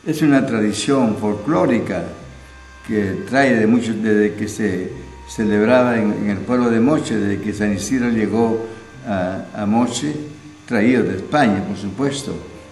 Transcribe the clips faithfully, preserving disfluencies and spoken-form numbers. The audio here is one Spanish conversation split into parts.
Es una tradición folclórica que trae de muchos, desde que se celebraba en, en el pueblo de Moche, desde que San Isidro llegó a, a Moche, traído de España, por supuesto.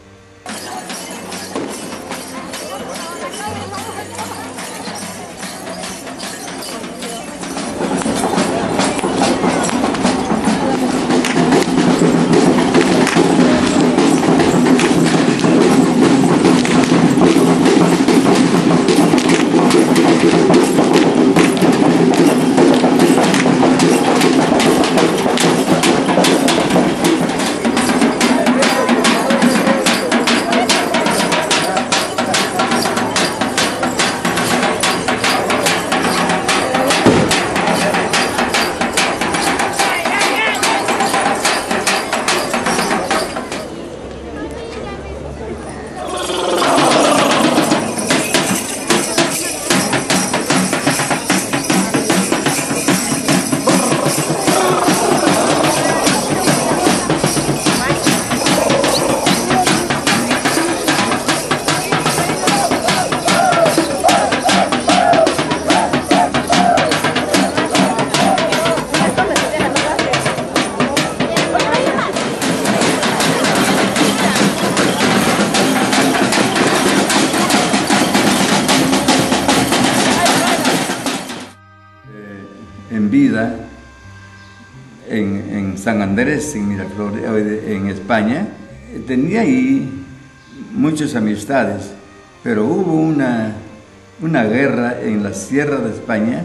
En vida, en, en San Andrés, en Miraflores, en España, tenía ahí muchas amistades, pero hubo una, una guerra en la Sierra de España,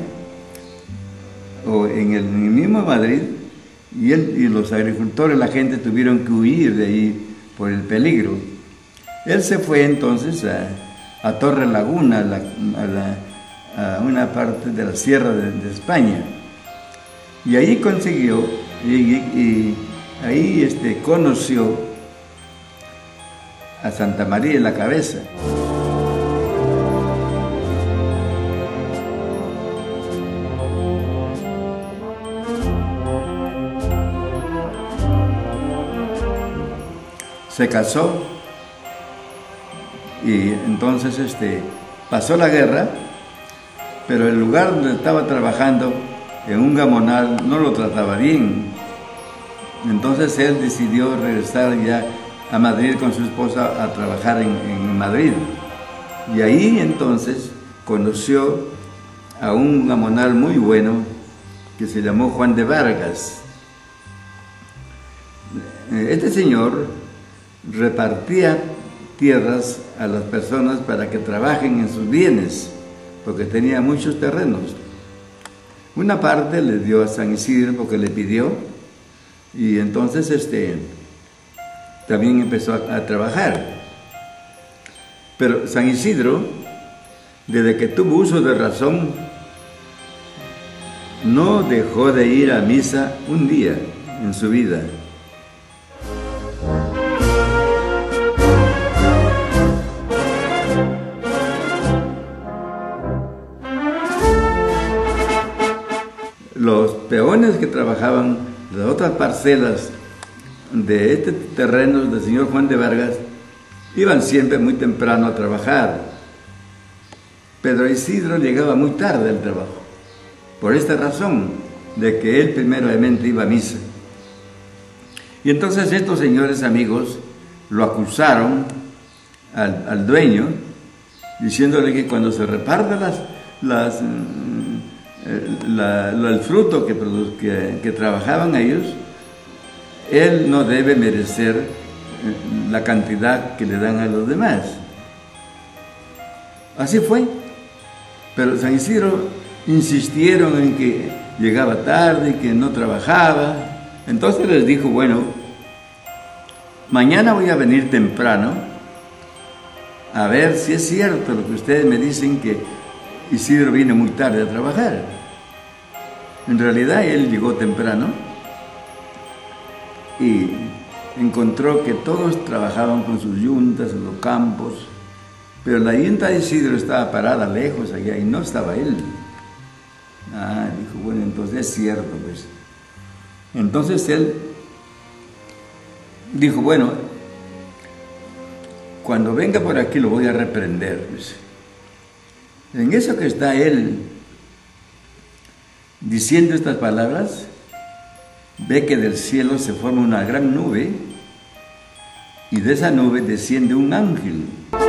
o en el, en el mismo Madrid, y, él, y los agricultores, la gente tuvieron que huir de ahí por el peligro. Él se fue entonces a, a Torre Laguna, a, la, a, la, a una parte de la Sierra de, de España. Y ahí consiguió, y, y, y ahí este, conoció a Santa María en la Cabeza. Se casó y entonces este, pasó la guerra, pero el lugar donde estaba trabajando, en un gamonal, no lo trataba bien. Entonces él decidió regresar ya a Madrid con su esposa a trabajar en, en Madrid. Y ahí entonces conoció a un gamonal muy bueno que se llamó Juan de Vargas. Este señor repartía tierras a las personas para que trabajen en sus bienes, porque tenía muchos terrenos. Una parte le dio a San Isidro porque le pidió, y entonces este, también empezó a, a trabajar. Pero San Isidro, desde que tuvo uso de razón, no dejó de ir a misa un día en su vida. Los peones que trabajaban las otras parcelas de este terreno del señor Juan de Vargas iban siempre muy temprano a trabajar. Pedro Isidro llegaba muy tarde al trabajo, por esta razón de que él primeramente iba a misa. Y entonces estos señores amigos lo acusaron al, al dueño, diciéndole que cuando se repartan las, las La, la, el fruto que, que, que trabajaban ellos, él no debe merecer la cantidad que le dan a los demás. Así fue. Pero San Isidro insistieron en que llegaba tarde y que no trabajaba. Entonces les dijo, bueno, mañana voy a venir temprano a ver si es cierto lo que ustedes me dicen, que Isidro vino muy tarde a trabajar. En realidad él llegó temprano y encontró que todos trabajaban con sus yuntas en los campos, pero la yunta de Isidro estaba parada lejos allá y no estaba él. Ah, dijo, bueno, entonces es cierto, pues. Entonces él dijo, bueno, cuando venga por aquí lo voy a reprender. Dice. En eso que está él diciendo estas palabras, ve que del cielo se forma una gran nube y de esa nube desciende un ángel.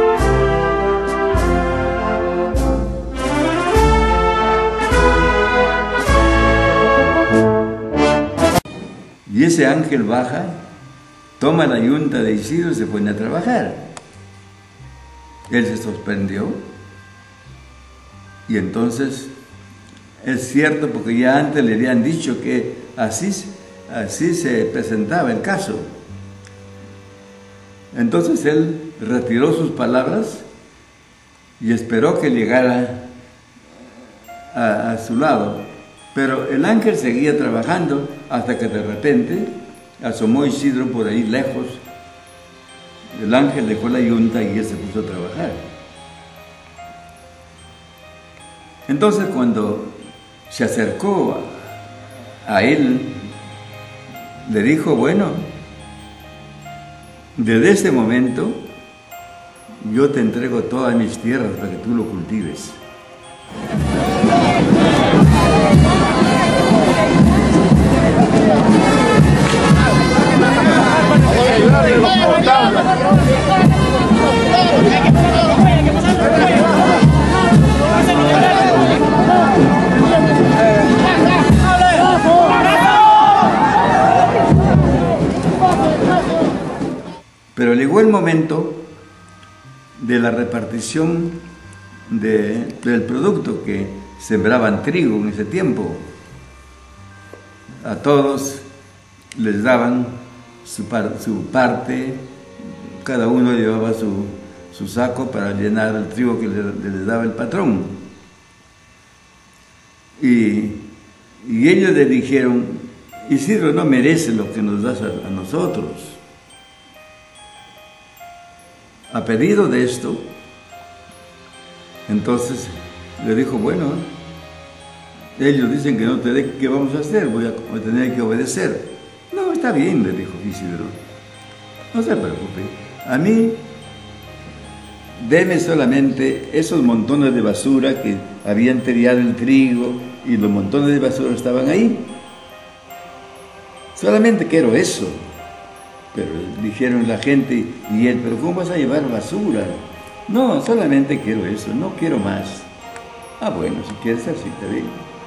Y ese ángel baja, toma la yunta de Isidro y se pone a trabajar. Él se sorprendió y entonces es cierto porque ya antes le habían dicho que así, así se presentaba el caso. Entonces él retiró sus palabras y esperó que llegara a, a su lado. Pero el ángel seguía trabajando hasta que de repente asomó Isidro por ahí lejos. El ángel dejó la yunta y él se puso a trabajar. Entonces cuando se acercó a él, le dijo, bueno, desde ese momento yo te entrego todas mis tierras para que tú lo cultives. Pero llegó el momento de la repartición de, del producto, que sembraban trigo en ese tiempo. A todos les daban su, par, su parte, cada uno llevaba su, su saco para llenar el trigo que le, les daba el patrón. Y, y ellos le dijeron, Isidro no merece lo que nos das a, a nosotros. A pedido de esto, entonces le dijo, bueno, ellos dicen que no te dé, ¿qué vamos a hacer? Voy a, voy a tener que obedecer. No, está bien, le dijo Isidro. No se preocupe. A mí, deme solamente esos montones de basura que habían tirado el trigo y los montones de basura estaban ahí. Solamente quiero eso. Pero dijeron la gente y él, pero ¿cómo vas a llevar basura? No, solamente quiero eso, no quiero más. Ah, bueno, si quieres así, está bien.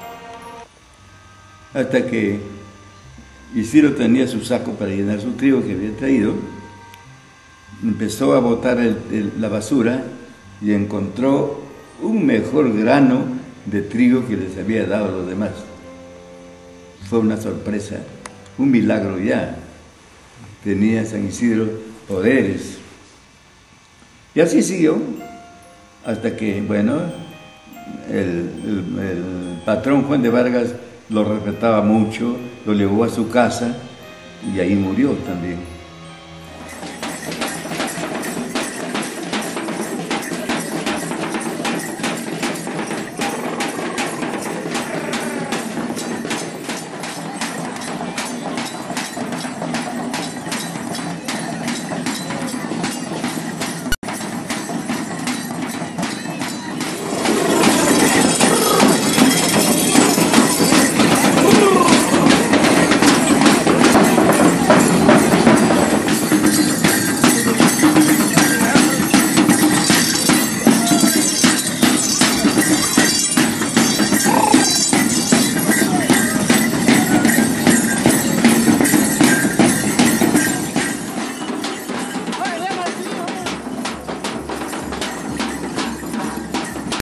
Hasta que Isidro tenía su saco para llenar su trigo que había traído, empezó a botar el, el, la basura y encontró un mejor grano de trigo que les había dado a los demás. Fue una sorpresa, un milagro ya. Tenía San Isidro poderes. Y así siguió, hasta que, bueno, el, el, el patrón Juan de Vargas lo respetaba mucho, lo llevó a su casa y ahí murió también.